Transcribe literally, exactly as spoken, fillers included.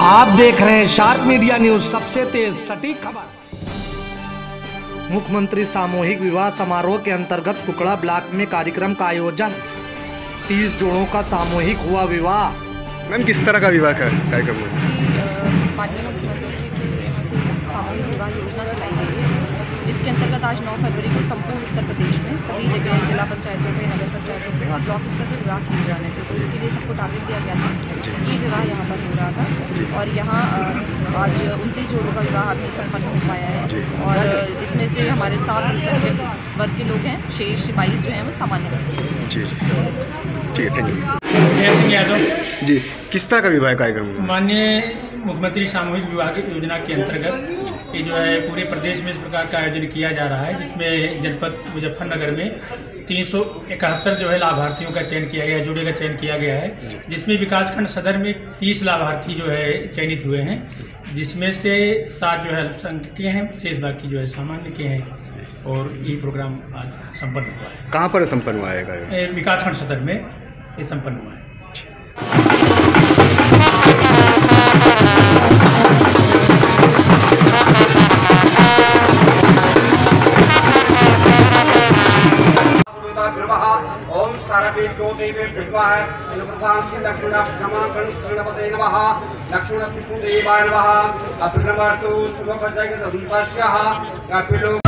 आप देख रहे हैं शार्प मीडिया न्यूज, सबसे तेज सटीक खबर। मुख्यमंत्री सामूहिक विवाह समारोह के अंतर्गत कुकड़ा ब्लॉक में कार्यक्रम का आयोजन। तीस जोड़ों का सामूहिक हुआ विवाह। मैम, किस तरह का विवाह का कार्यक्रम हुआ? माननीय मुख्यमंत्री जी की यहाँ से सामूहिक विवाह योजना चलाई गई है, जिसके अंतर्गत आज नौ फरवरी को संपूर्ण उत्तर प्रदेश में सभी जगह जिला पंचायतों में, नगर पंचायतों में और ब्लॉक स्तर पर विवाह किए जाने थे। तो इसके लिए सबको टारगेट दिया गया था। ये विवाह यहाँ पर हो रहा था और यहाँ आज उनतीस जोड़ों का विवाह अभी संपन्न हो पाया है और इसमें से हमारे सात अल्पसंख्यक वर्ग के लोग हैं, शेष बाईस जो हैं वो सामान्य वर्ग के लोग। जी ठीक है, थैंक यू। यादव जी, किस तरह का विवाह कार्यक्रम हुआ? माननीय मुख्यमंत्री सामूहिक विवाह की योजना के अंतर्गत ये जो है पूरे प्रदेश में इस प्रकार का आयोजन किया जा रहा है, जिसमें जनपद मुजफ्फरनगर में तीन सौ इकहत्तर जो है लाभार्थियों का चयन किया गया, जोड़े का चयन किया गया है, जिसमें विकासखंड सदर में तीस लाभार्थी जो है चयनित हुए हैं, जिसमें से सात जो है अल्पसंख्यक के हैं, शेष बाकी जो है सामान्य के हैं और ये प्रोग्राम आज संपन्न हुआ है। कहाँ पर संपन्न हुआ है? विकासखंड सदर में ये संपन्न हुआ है। ओम सारवेभ्यो देवेभ्यो प्रधान श्री लक्ष्मण गणपते नमः। लक्ष्मण देवाय नमः। अभिनमस्तु शुभपजय